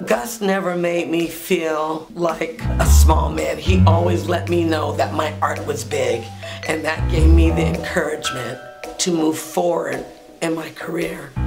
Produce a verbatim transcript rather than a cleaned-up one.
Gus never made me feel like a small man. He always let me know that my art was big, and that gave me the encouragement to move forward in my career.